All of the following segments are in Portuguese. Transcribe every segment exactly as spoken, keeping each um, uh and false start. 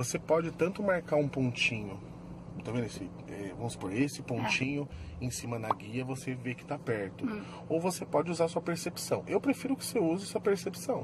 Você pode tanto marcar um pontinho, tá vendo esse, é, vamos supor, esse pontinho é. em cima na guia, você vê que tá perto. Hum. Ou você pode usar sua percepção. Eu prefiro que você use sua percepção.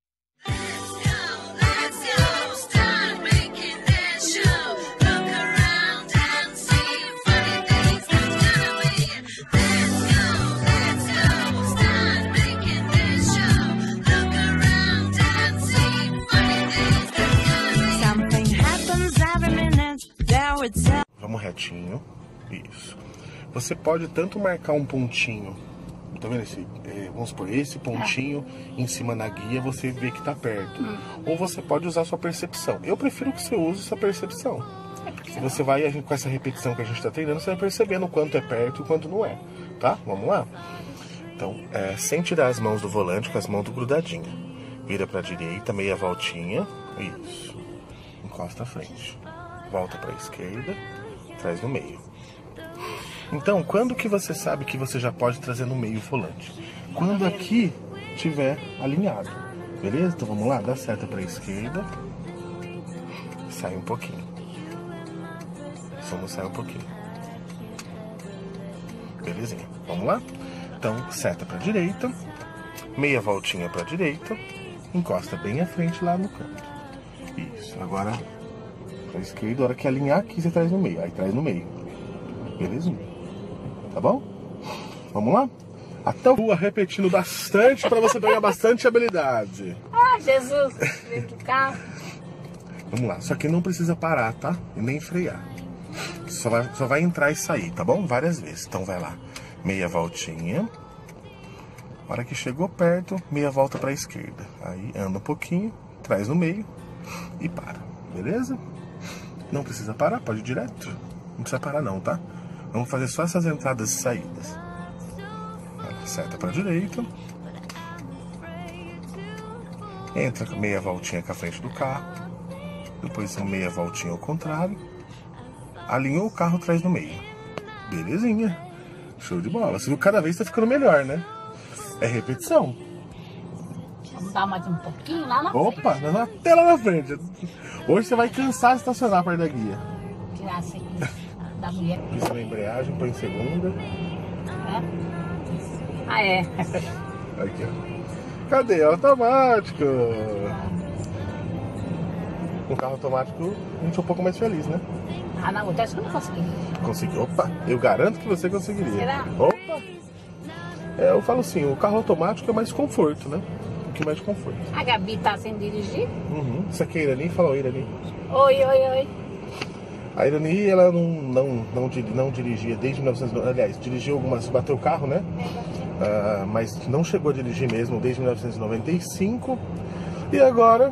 Vamos retinho. Isso. Você pode tanto marcar um pontinho, tá vendo esse, é, vamos supor, esse pontinho é. em cima na guia, você vê que tá perto. Hum. Ou você pode usar sua percepção. Eu prefiro que você use sua percepção. É você vai, a gente, com essa repetição que a gente tá treinando, você vai percebendo o quanto é perto e o quanto não é. Tá? Vamos lá? Então, é, sem tirar as mãos do volante, com as mãos grudadinhas. Vira pra direita, meia voltinha. Isso. Encosta à frente. Volta pra esquerda. Traz no meio. Então, quando que você sabe que você já pode trazer no meio o volante? Quando aqui tiver alinhado. Beleza? Então vamos lá? Dá seta pra esquerda. Sai um pouquinho. Vamos sair um pouquinho. Belezinha. Vamos lá? Então, seta pra direita. Meia voltinha pra direita. Encosta bem à frente lá no canto. Isso. Agora, pra esquerda, a hora que alinhar aqui, você traz no meio. Aí traz no meio. Belezinha. Tá bom? Vamos lá? Até o rua repetindo bastante pra você pegar bastante habilidade. Ah, Jesus! Vem do carro. Vamos lá. Só que não precisa parar, tá? E nem frear. Só vai, só vai entrar e sair, tá bom? Várias vezes. Então vai lá. Meia voltinha. A hora que chegou perto, meia volta pra esquerda. Aí anda um pouquinho, traz no meio e para. Beleza? Não precisa parar, pode ir direto. Não precisa parar não, tá? Vamos fazer só essas entradas e saídas. Seta pra direita. Entra com meia voltinha com a frente do carro. Depois uma meia voltinha ao contrário. Alinhou o carro, traz no meio. Belezinha. Show de bola. Você viu, cada vez tá ficando melhor, né? É repetição. Vamos dar mais um pouquinho lá na Opa, frente. Opa, até lá na frente. Hoje você vai cansar de estacionar perto da guia. Tirar assim da mulher. Isso na embreagem, põe em segunda. É? Ah, é. Aqui, ó. Cadê? Automático. Com carro automático, a gente é um pouco mais feliz, né? Ah, na outra acho que eu não consegui. Consegui. Opa, eu garanto que você conseguiria. Será? Opa! É, eu falo assim, o carro automático é mais conforto, né? Um pouquinho mais de conforto. A Gabi tá sem dirigir? Uhum. Isso aqui é a Irani? Fala oi, Irani. Oi, oi, oi. A Irani, ela não, não, não, não dirigia desde mil novecentos e noventa, aliás, dirigiu algumas, bateu o carro, né? Uh, mas não chegou a dirigir mesmo desde mil novecentos e noventa e cinco. E agora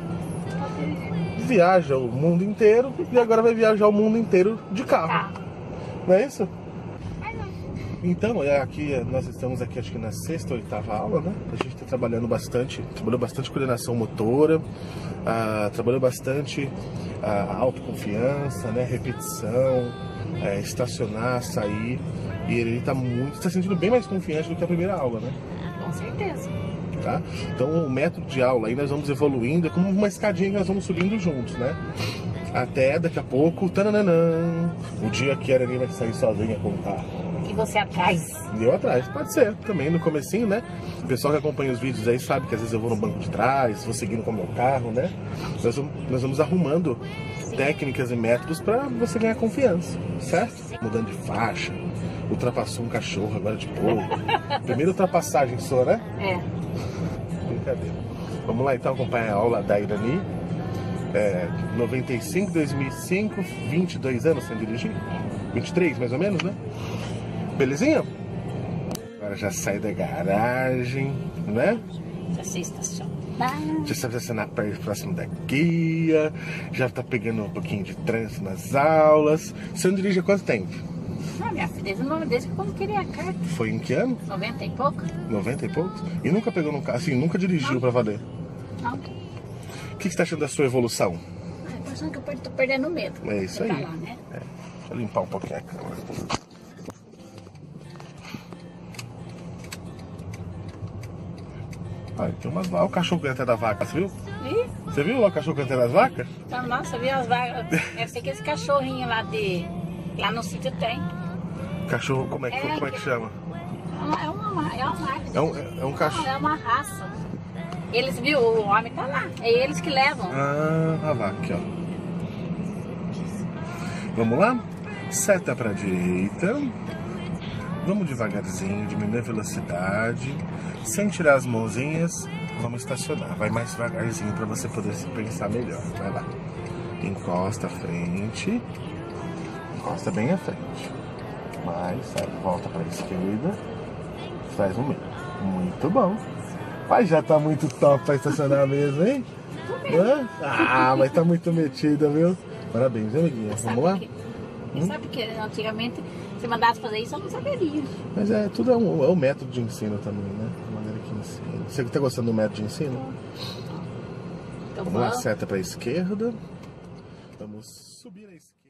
viaja o mundo inteiro e agora vai viajar o mundo inteiro de carro. Não é isso? Então, é aqui, nós estamos aqui acho que na sexta ou oitava aula, né? A gente está trabalhando bastante, trabalhou bastante coordenação motora, uh, trabalhou bastante uh, autoconfiança, né? Repetição, uh, estacionar, sair. E ele está muito, está sentindo bem mais confiante do que a primeira aula, né? Com certeza. Tá? Então o método de aula aí nós vamos evoluindo, é como uma escadinha que nós vamos subindo juntos, né? Até daqui a pouco, tananã, o dia que a Irani vai sair sozinha com o carro. E você atrás. E eu atrás, pode ser, também no comecinho, né? O pessoal que acompanha os vídeos aí sabe que às vezes eu vou no banco de trás, vou seguindo com o meu carro, né? Nós vamos, nós vamos arrumando Sim. técnicas e métodos para você ganhar confiança, certo? Sim. Mudando de faixa, ultrapassou um cachorro agora de boa. Primeira ultrapassagem sua, né? É. Brincadeira. Vamos lá então acompanhar a aula da Irani. É, noventa e cinco, dois mil e cinco, vinte e dois anos sem dirigir? vinte e três mais ou menos, né? Belezinha? Agora já sai da garagem, né? Já sei estacionar. Já sabe estacionar perto, próximo da guia. Já tá pegando um pouquinho de trânsito nas aulas. Você não dirige há quanto tempo? Ah, minha filha, desde o nome desde que eu queria a carta. Foi em que ano? noventa e pouco. noventa e poucos? E nunca pegou num carro, assim, nunca dirigiu Não. pra valer? Não. O que, que você tá achando da sua evolução? Ah, eu tô achando que eu tô perdendo medo. É isso aí. Lá, né? É. Deixa eu limpar um pouquinho a câmera. Olha, tem umas... Olha o cachorro que até da vaca, você viu? Ih, Você viu lá o cachorro cantando as vacas? então, nossa, viu as vagas? Deve ser aqueles cachorrinhos lá de. Lá no sítio tem. Cachorro, como é que, É, como é que chama? É uma, é uma, é uma marca. É um, é um Não, cachorro. é uma raça. Eles, viu, o homem tá lá. É eles que levam. Ah, a vaca, aqui, ó. Vamos lá? Seta pra direita. Vamos devagarzinho, diminuir a velocidade. Sem tirar as mãozinhas, vamos estacionar. Vai mais devagarzinho pra você poder se pensar melhor. Vai lá. Encosta à frente. Encosta bem à frente. Mais, sai, volta pra esquerda. Faz no meio. Muito bom. Mas já tá muito top pra estacionar mesmo, hein? Hã? Ah, mas tá muito metida, viu? Parabéns, hein, amiguinha? Vamos lá? Hum? Sabe que antigamente, se mandasse fazer isso, eu não saberia. Mas é, tudo é um, é um método de ensino também, né? A maneira que ensina. Você que tá gostando do método de ensino? Então, Vamos lá, seta pra esquerda. Vamos subir à esquerda.